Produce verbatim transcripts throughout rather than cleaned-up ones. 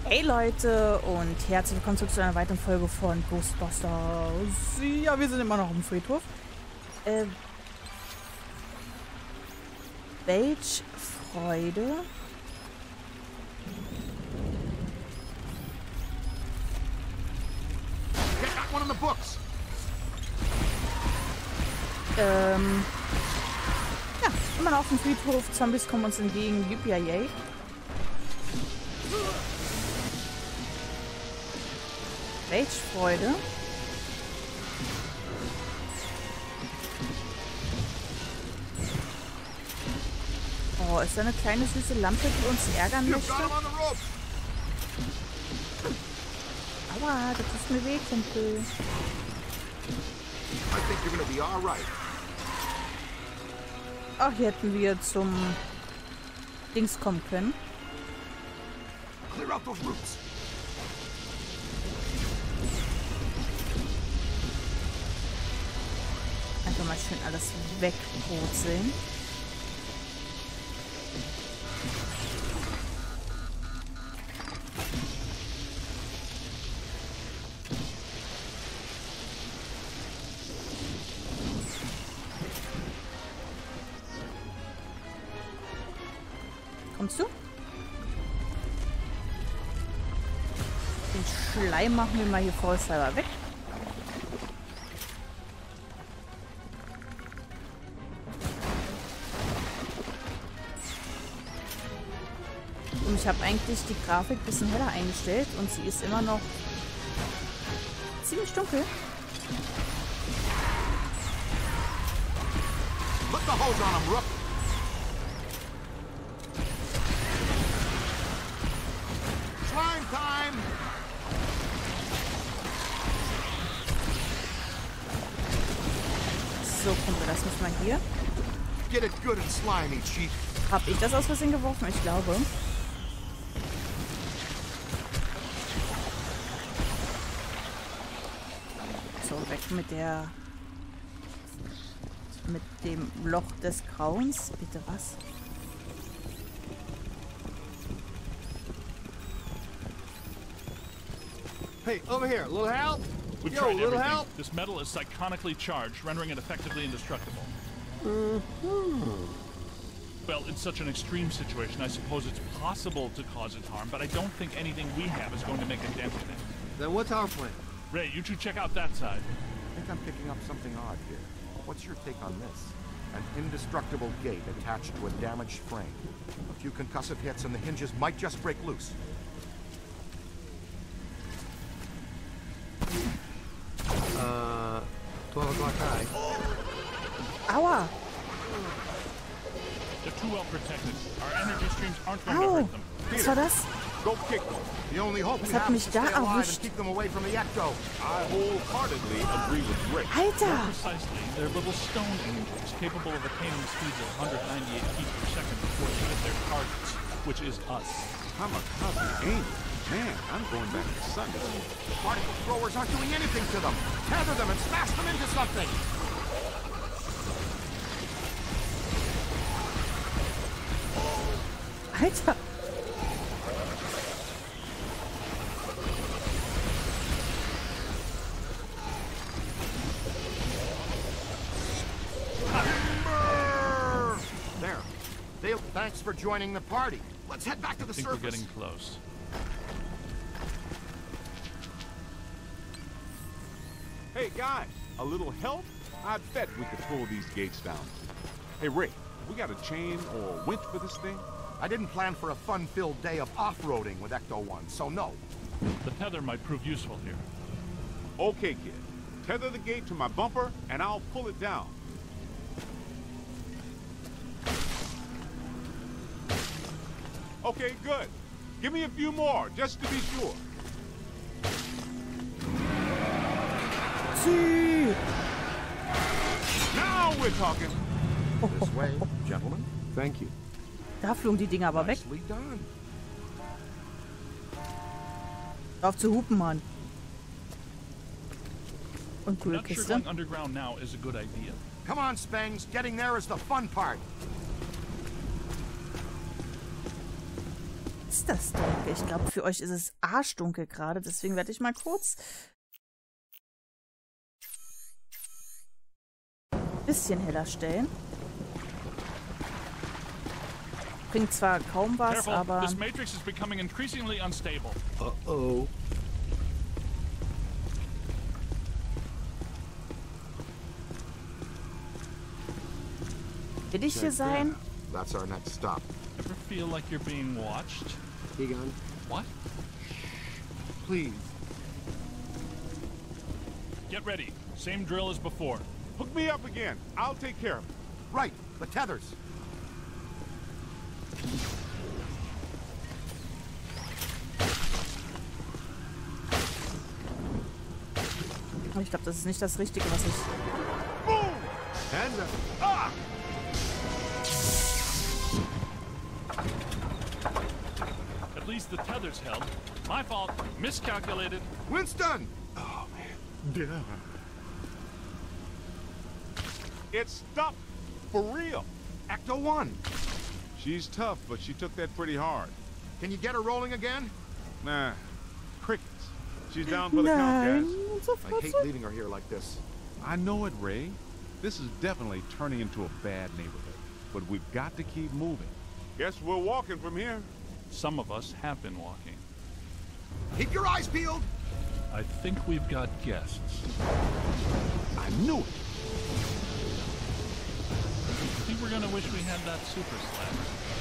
Hey Leute und herzlich willkommen zurück zu einer weiteren Folge von Ghostbusters. Ja, wir sind immer noch im Friedhof. Äh, welch Freude. Ähm, ja, immer noch auf dem Friedhof. Zombies kommen uns entgegen. Yippie-yay. Welch Freude. Oh, ist da eine kleine süße Lampe, die uns ärgern möchte? Aua, das tut mir weh, Kumpel. Ach, hier hätten wir zum Dings kommen können. Einfach mal schön alles wegbrutzeln. Kommst du? Den Schleim machen wir mal hier vorsichtshalber weg. Und ich habe eigentlich die Grafik ein bisschen heller eingestellt und sie ist immer noch ziemlich dunkel. Put the hose on him, Rook. Slime time. So, Kumpel, das müssen wir hier. Get it good and slimy, Chief. Hab ich das aus Versehen geworfen? Ich glaube. So, weg mit der... mit dem Loch des Grauens. Bitte was? Hey, over here, little help. We've Yo, tried little everything. help. This metal is psychonically charged, rendering it effectively indestructible. Mm-hmm. Well, in such an extreme situation, I suppose it's possible to cause it harm, but I don't think anything we have is going to make a dent in it. Then what's our plan? Ray, you two check out that side. I think I'm picking up something odd here. What's your take on this? An indestructible gate attached to a damaged frame. A few concussive hits and the hinges might just break loose. Uh, twelve o'clock high. Aua! They're too well protected. Our energy streams aren't going to Au! hurt them. Was war das? Go kick them. The only hope we hat have mich is to da stay alive erwischt? and keep them away from the ecto. I wholeheartedly agree with Rick. Alter! Precisely. They're little stone angels capable of attaining speeds of one hundred ninety-eight feet per second before they hit their targets, which is us. Kamikaze angel. Man, I'm going back to Sunday. The particle throwers aren't doing anything to them. Tether them and smash them into something. Alter! There. Dale, thanks for joining the party. Let's head back to the I think we're surface. getting close. Hey, guys, a little help? I bet we could pull these gates down. Hey, Rick, we got a chain or a winch for this thing? I didn't plan for a fun-filled day of off-roading with Ecto one, so no. The tether might prove useful here. Okay, kid. Tether the gate to my bumper, and I'll pull it down. Okay, good. Give me a few more, just to be sure. Sie! Now we're talking. This way, gentlemen. Thank you. Da flogen die Dinger aber weg. Nicely done. Auf zu hupen, Mann. Und coole Not sure Kiste. going underground now is a good idea. Come on, Spangs. Getting there is the fun part. ist das dunkel? Ich glaube, für euch ist es arschdunkel gerade. Deswegen werde ich mal kurz ein bisschen heller stellen. Bringt zwar kaum was, Careful, aber... this matrix is becoming increasingly unstable. Uh-oh. Will ich hier sein? That's our next stop. Ever feel like you're being watched? Egon, What? please. Get ready. Same drill as before. Hook me up again. I'll take care of it. Right, the tethers. Aber ich glaube, das ist nicht das Richtige, was ich... Boom! And uh, Ah! At least the tether's held. My fault. Miscalculated. Winston! Oh, man. Duh. It's stuck. For real. Ecto one. She's tough, but she took that pretty hard. Can you get her rolling again? Nah. Crickets. She's down for the count, Nein, guys. so I hate Fresse. leaving her here like this. I know it, Ray. This is definitely turning into a bad neighborhood. But we've got to keep moving. Guess we're walking from here. Some of us have been walking. Keep your eyes peeled! I think we've got guests. I knew it. I think we're gonna wish we had that super slab.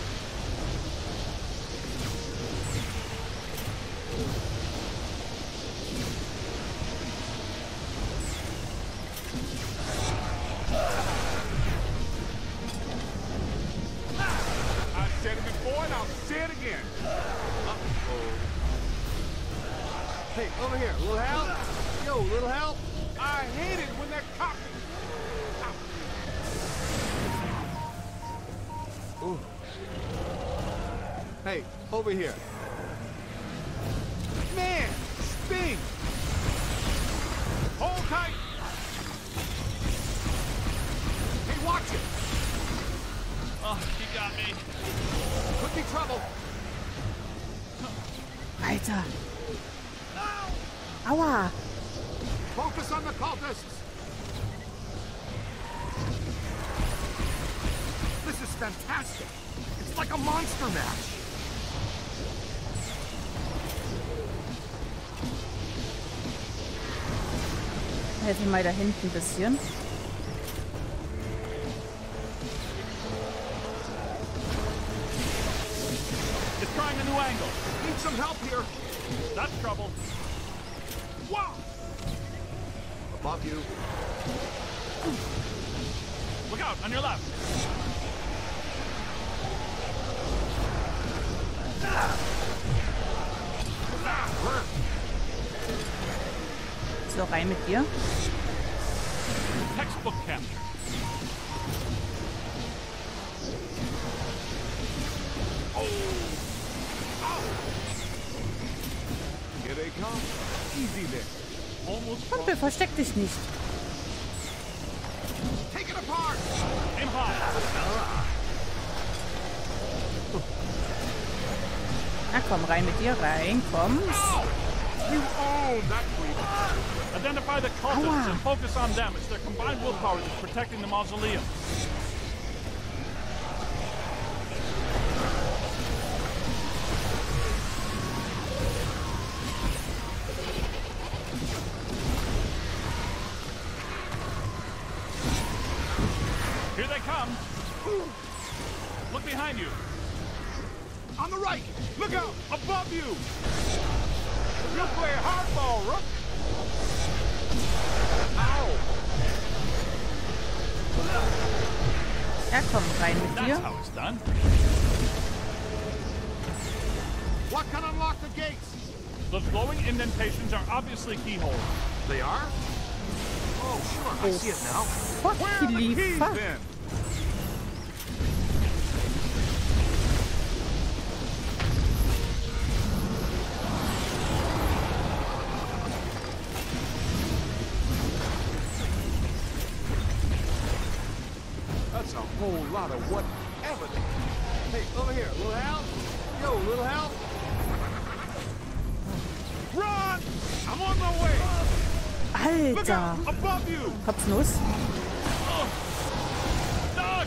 I said it before and I'll say it again. hey, over here. Little help? Yo, little help? I hate it when they're cocky. Ooh. Hey, over here. Man, sting. Hold tight. Hey, watch it! Oh, he got me. Could be trouble. Alter. Aua. Focus on the cultists! This is fantastic! It's like a monster match! Helfe mir mal da hinten ein bisschen. It's trying a new angle. Need some help here! That's trouble. Wow. Above you. Look out, on your left. So, rein mit dir. Textbook capture. Here they come. Easy there. Almost Kumpel, versteck dich nicht. Take it apart! aim high. Na komm, rein mit dir, rein, komm. You own that creep. Identify the cultists Aua. and focus on them. It's their combined willpower that's protecting the mausoleum. Here they come. Look behind you. On the right! Look out! Above you! You play hardball, Rook! Ow! Ja, komm, rein mit That's dir. how it's done. What can unlock the gates? Those glowing indentations are obviously keyholes. They are? Oh, sure, I see it now. Fuck, Where are the die keys Fuck. then? That's a whole lot of whatever. Hey, over here. Little help? Yo, little help? Look Alter! out! Above you! Kopfnuss. Doug!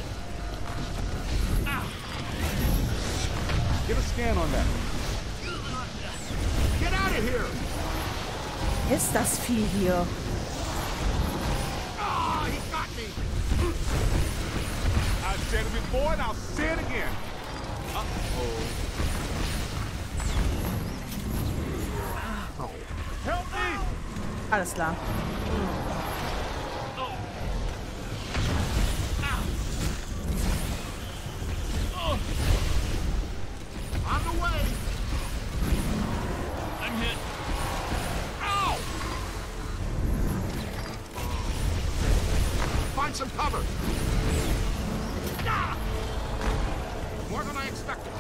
Get a scan on that. Get out of here! Ist das Vieh hier? Ah, he got me! I said it before and I'll say it again. Uh-oh. Help me! Alles klar. On the way! I'm hit. Ow! Find some cover! Ah! More than I expected.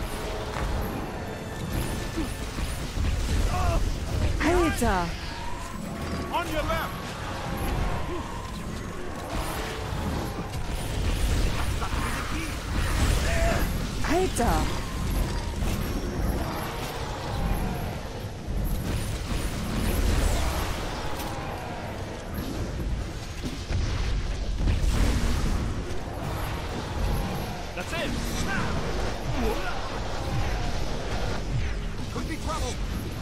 Alter! On your left! Alter! That's it. Could be trouble.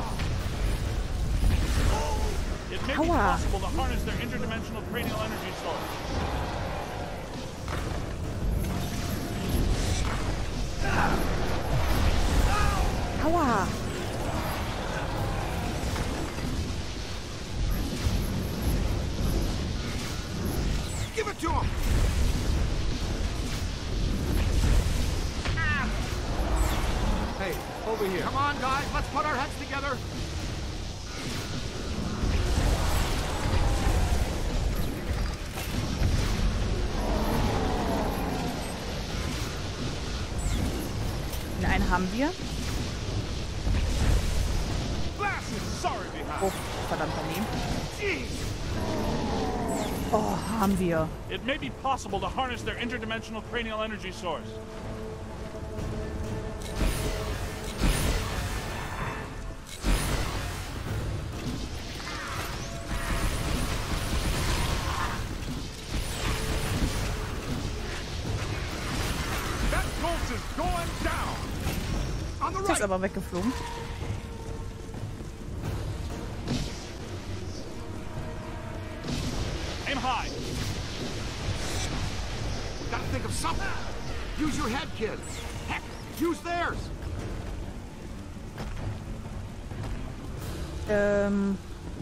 It may be Aua. possible to harness their interdimensional cranial energy source. Aua! Give it to him! Hey, over here. Come on, guys, let's put our heads together. Den einen haben wir. Blasted! Sorry behind. Oh, verdammt daneben. Oh, haben wir. It may be possible to harness their interdimensional cranial energy source. That ghost is going down! On the Ist right! aber weggeflogen. Aim high. Gotta think of something. Use your head, kid. Heck, use theirs. Ähm.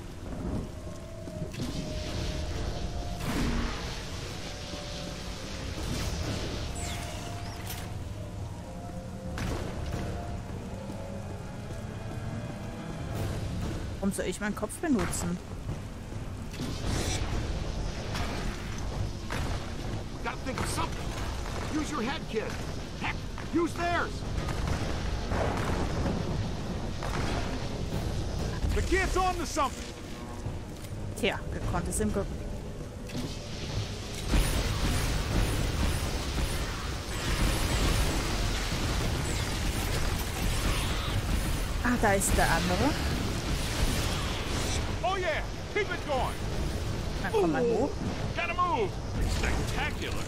Warum soll ich meinen Kopf benutzen? Gotta think of something. Use your head, kid. Heck, use theirs. The kid's on to something! Tja, gekonntes im Rücken. Ah, da ist der andere. Oh yeah! Keep it going! Na, komm mal hoch. Gotta move. Spectacular.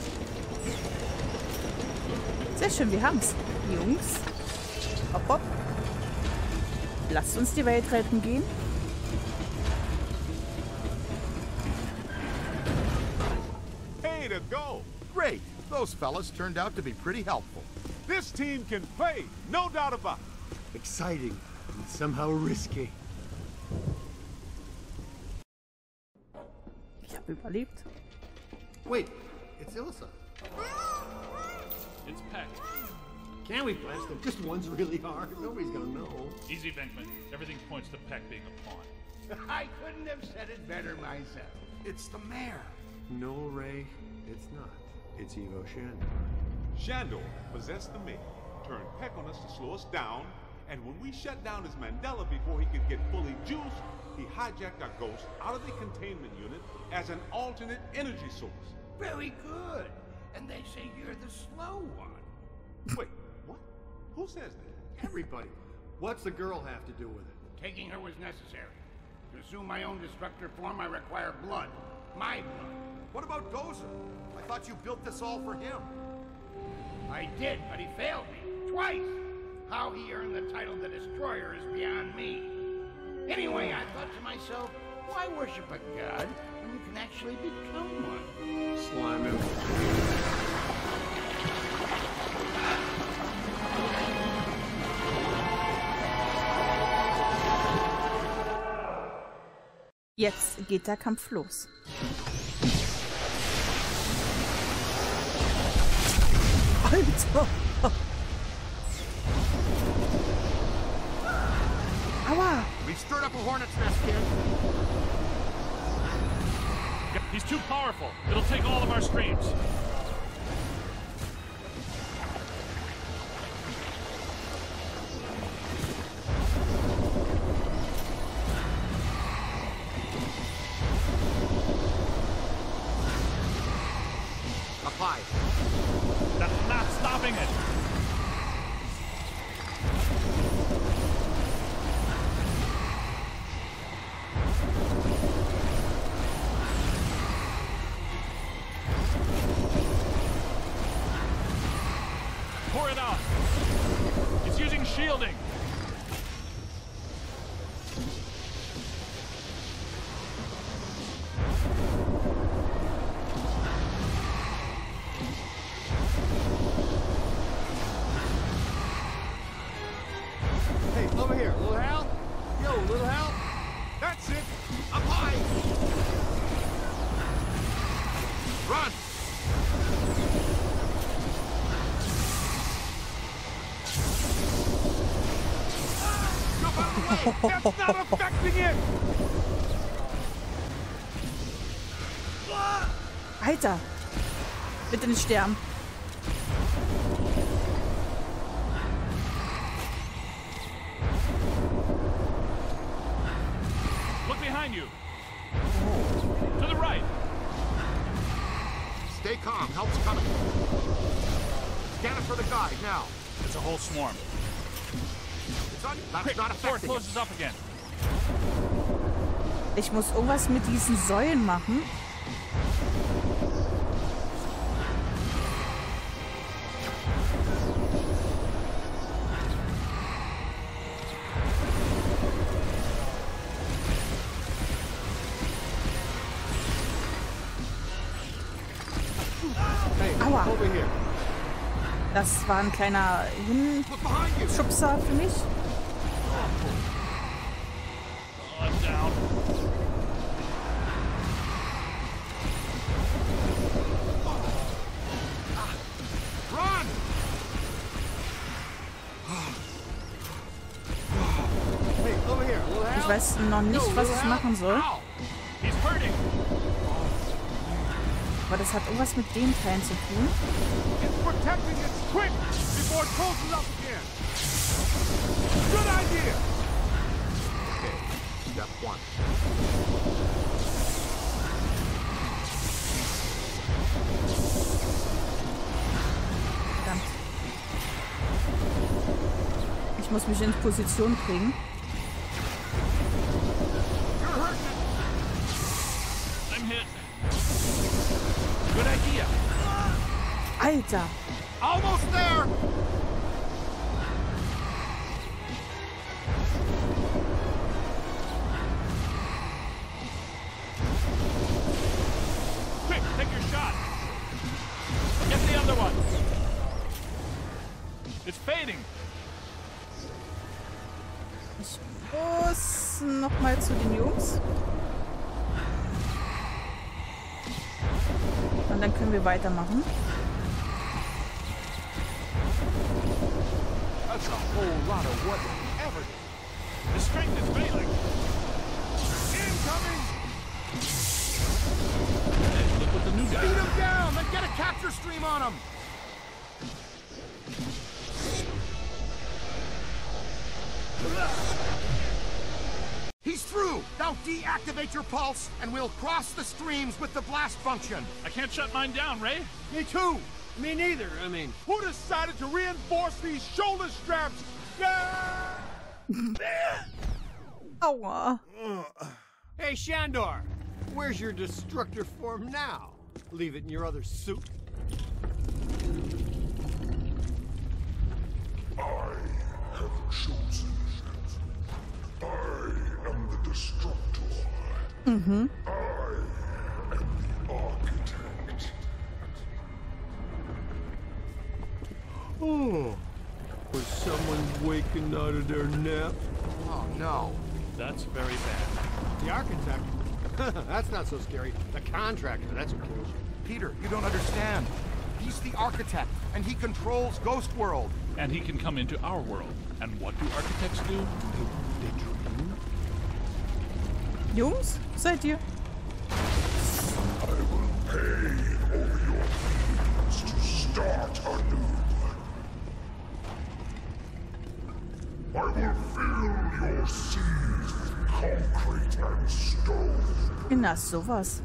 Sehr schön, wir haben's. Jungs. Hopp, hopp. Lasst uns die Welt retten gehen. Hey to go! Great. Those fellas turned out to be pretty helpful. This team can play, no doubt about it. Exciting and somehow risky. Ich habe überlebt. Wait, it's Ilsa. It's Peck. Can we blast them? Just one's really hard. Nobody's gonna know. Easy, Venkman. Everything points to Peck being a pawn. I couldn't have said it better myself. It's the mayor. No, Ray, it's not. It's Evo Shandor. Shandor possessed the mayor, turned Peck on us to slow us down, and when we shut down his Mandela before he could get fully juiced, he hijacked our ghost out of the containment unit as an alternate energy source. Very good. And they say you're the slow one. Wait, what? Who says that? Everybody. What's the girl have to do with it? Taking her was necessary. To assume my own destructor form, I require blood. My blood. What about Gozer? I thought you built this all for him. I did, but he failed me. Twice! How he earned the title the Destroyer is beyond me. Anyway, I thought to myself, why worship a god when you can actually become one? Slime him. Jetzt geht der Kampf los. Alter! Aua! We stirred up a hornet's nest, kid. He's too powerful. It'll take all of our streams. Apply. That's not stopping it. Pour it out. It's using shielding. Hey, over here. Little Hal? Yo, little Hal? That's it. Up high! Run! Jump out of the way! That's not affecting it! Alter! Bitte nicht sterben. Look behind you. To the right. Stay calm. Help's coming. Scan it for the guide, now. It's a whole swarm. It's on. That's Quick, not before it affecting it. closes up again. Ich muss irgendwas mit diesen Säulen machen. Hey, Aua. over here. Das war ein kleiner Look behind you. Hinschubser für mich. Oh, I'm down. Run! Hey, over here. Little Hal? Ich weiß noch nicht, was ich machen soll. Ow! He's hurting. Aber das hat irgendwas mit den Teilen zu tun. It's protecting its quick before it closes up again. Good idea. Okay, step one. Verdammt. Ich muss mich in Position bringen. You're hurting it. I'm hit. Good idea. Alter! Almost there! Quick, take your shot. Get the other one. It's fading. Ich muss noch mal zu den Jungs. Und dann können wir weitermachen. That's a whole lot of what ever did. His strength is failing. Incoming! Hey, look what the new guy Beat did. him down, then get a capture stream on him! He's through! Now deactivate your pulse, and we'll cross the streams with the blast function. I can't shut mine down, Ray. Me too. Me neither. I mean, who decided to reinforce these shoulder straps? Yeah! Aua! Hey, Shandor! Where's your destructor form now? Leave it in your other suit? I have chosen. I am the Destructor. Mhm. I am the Architect. Oh. Was someone waking out of their nap? Oh, no. That's very bad. The architect? That's not so scary. The contractor, that's what kills you. Peter, you don't understand. He's the architect, and he controls Ghost World. And he can come into our world. And what do architects do? They dream? Jungs, seid ihr? I will pave over your fields to start anew. I will fill your seas with concrete and stone. Na, sowas.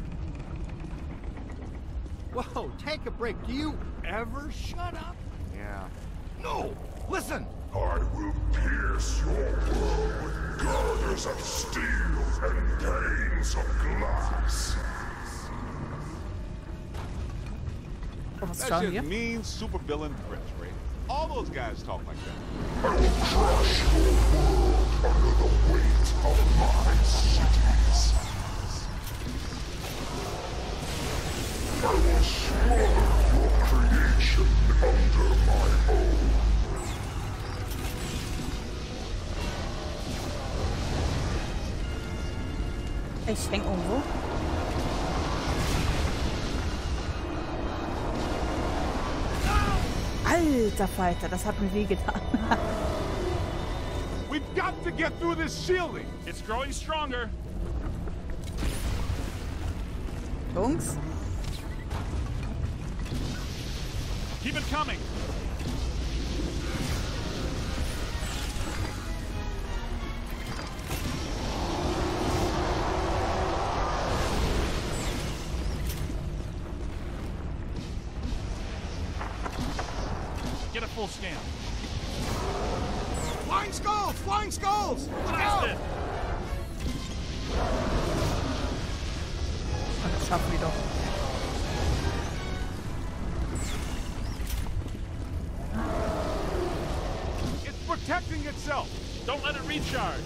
Whoa, take a break. Do you ever shut up? Yeah. No! Listen! I will pierce your world with girders of steel and panes of glass. Oh, was That's schauen just wir? mean supervillain threats, Ray. All those guys talk like that. I will crush your world under the weight of my cities. I will smother your creation under my own. Ich häng irgendwo. Alter Falter, das hat mir wehgetan. We've got to get through this shielding. It's growing stronger. Jungs, Keep it coming. Get a full scan. Flying skulls! Flying skulls! Look out! Blast it. das schaffen wir doch. It's protecting itself. Don't let it recharge.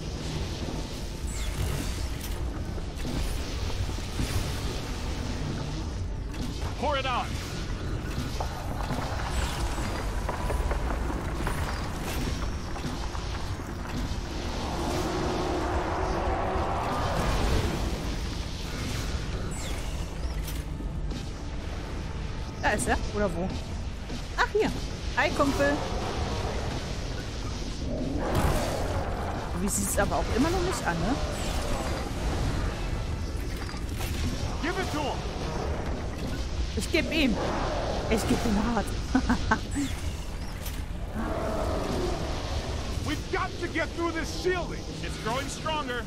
Pour it on. Da ist er. Oder wo? Ach, hier. Hi, Kumpel. Wie sieht es aber auch immer noch nicht an, ne? Give it to him. Ich geb ihm. Ich geb ihm hart. We've got to get through this shielding. It's growing stronger.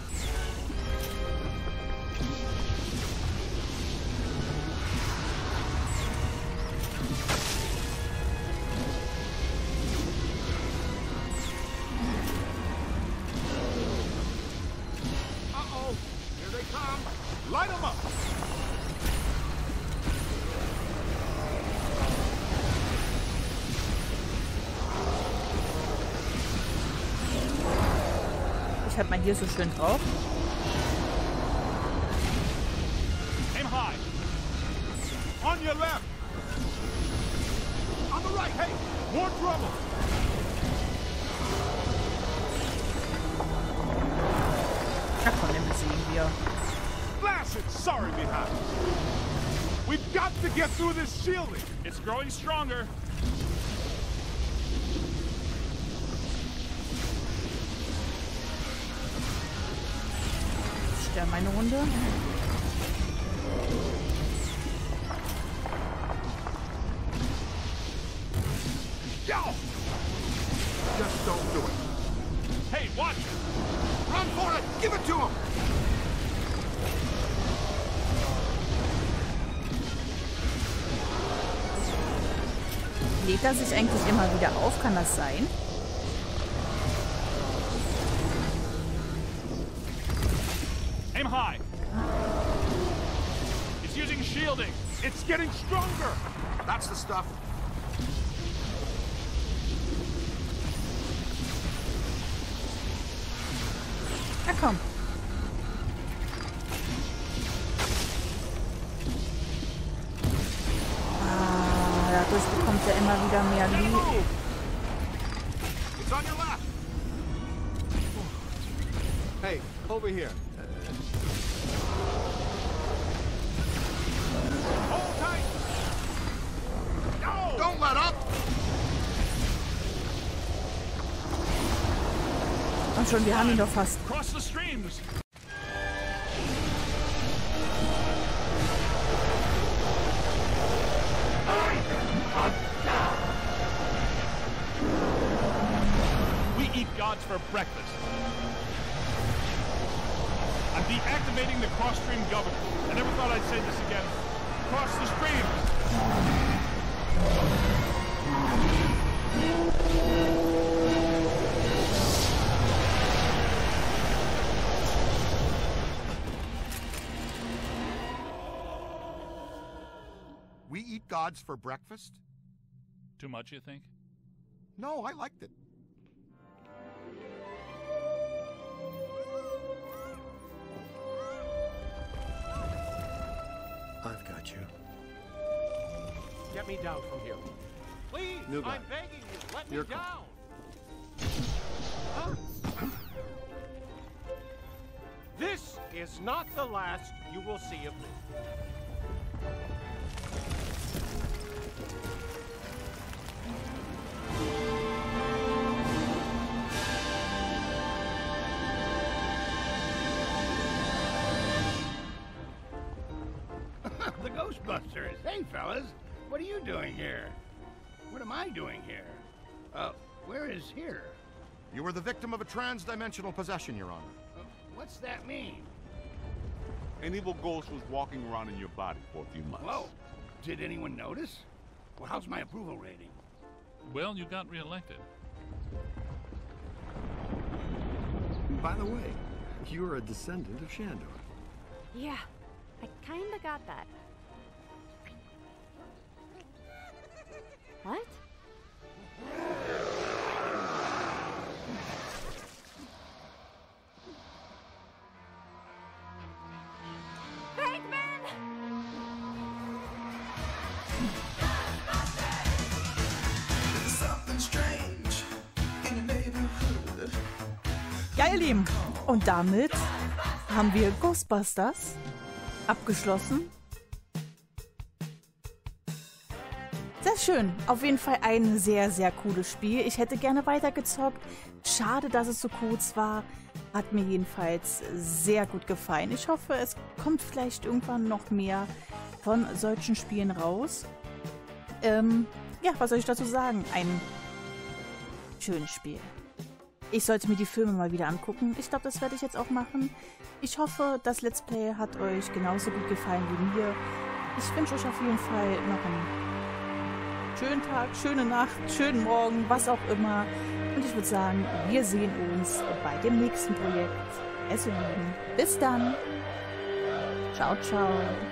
Uh-oh. Here they come. Light them up. Ich hab mal hier so schön drauf. Aim high. On your left. On the right. Hey, more trouble. Ach komm, den besiegen wir. Blast it. Sorry behind. We've got to get through this shielding. It's growing stronger. Ich stelle meine Runde. Go. Just don't do it. Hey, watch it. Run for it! Give it to him! Lädt er sich eigentlich immer wieder auf? Kann das sein? Aim Aim high. It's using shielding. It's getting stronger. That's the stuff. Na komm. Ah, dadurch bekommt er immer wieder mehr Leben. It's on your left. Hey, over here. Hold tight. No! Don't let up. Und schon, wir haben ihn doch fast. Cross the streams. We eat gods for breakfast. I'm deactivating the cross-stream governor. I never thought I'd say this again. Cross the streams. We eat gods for breakfast? Too much, you think? No, I liked it. I've got you. Get me down from here. Please, New guy. I'm begging you. Let Your me call. down. Huh? This is not the last you will see of me. The Ghostbusters. Hey, fellas. What are you doing here? What am I doing here? Uh, where is here? You were the victim of a trans-dimensional possession, Your Honor. Uh, what's that mean? An evil ghost was walking around in your body for a few months. Whoa. Did anyone notice? Well, how's my approval rating? Well, you got reelected. By the way, you're a descendant of Shandor. Yeah, I kinda got that. What? Venkman! Ja, ihr Lieben. Und damit haben wir Ghostbusters abgeschlossen. Sehr schön. Auf jeden Fall ein sehr, sehr cooles Spiel. Ich hätte gerne weitergezockt. Schade, dass es so kurz war. Hat mir jedenfalls sehr gut gefallen. Ich hoffe, es kommt vielleicht irgendwann noch mehr von solchen Spielen raus. Ähm, ja, was soll ich dazu sagen? Ein schönes Spiel. Ich sollte mir die Filme mal wieder angucken. Ich glaube, das werde ich jetzt auch machen. Ich hoffe, das Let's Play hat euch genauso gut gefallen wie mir. Ich wünsche euch auf jeden Fall noch einen schönen Tag, schöne Nacht, schönen Morgen, was auch immer. Und ich würde sagen, wir sehen uns bei dem nächsten Projekt. Es lieben. Bis dann. Ciao, ciao.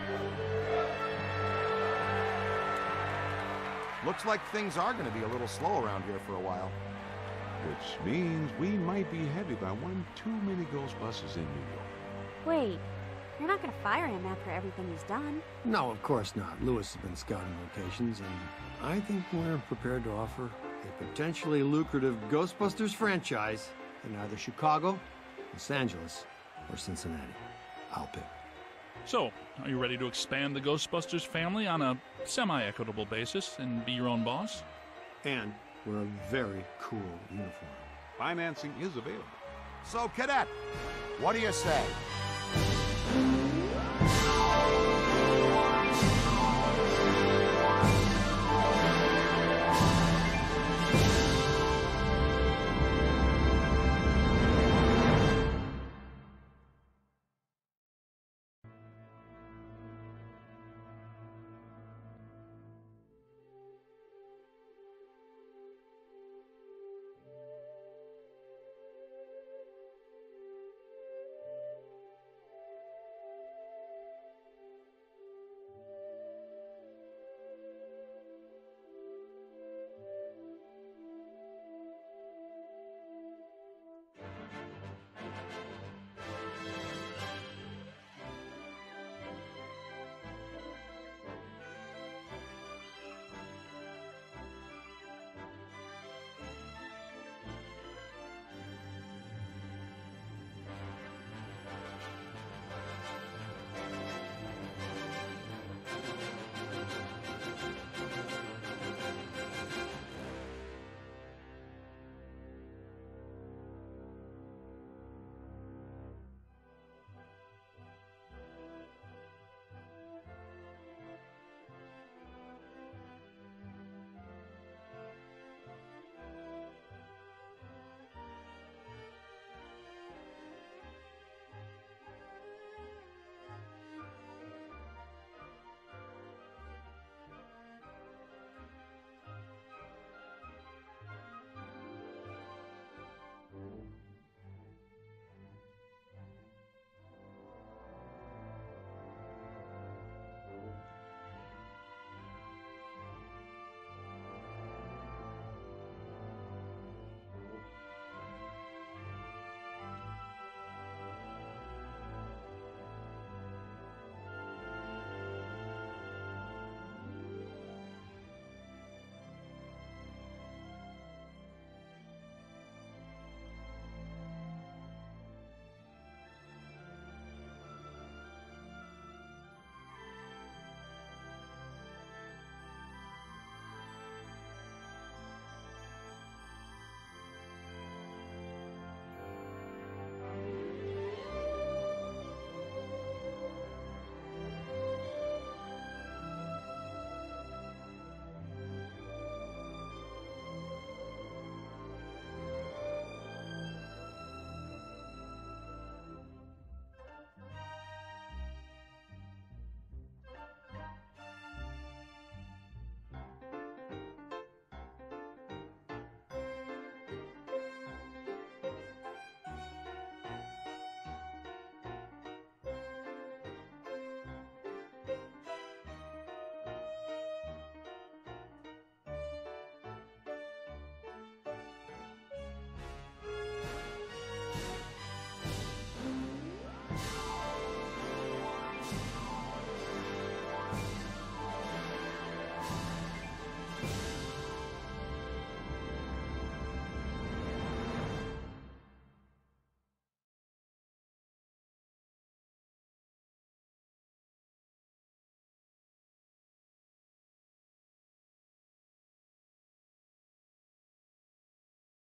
Looks like things are going to be a little slow around here for a while. Which means we might be headed by one too many Ghostbusters in New York. Wait, you're not gonna fire him after everything he's done. No, of course not. Lewis has been scouting locations, and I think we're prepared to offer a potentially lucrative Ghostbusters franchise in either Chicago, Los Angeles, or Cincinnati. I'll pick. So, are you ready to expand the Ghostbusters family on a semi-equitable basis and be your own boss? And we're a very cool uniform. Financing is available. So, Cadet, what do you say?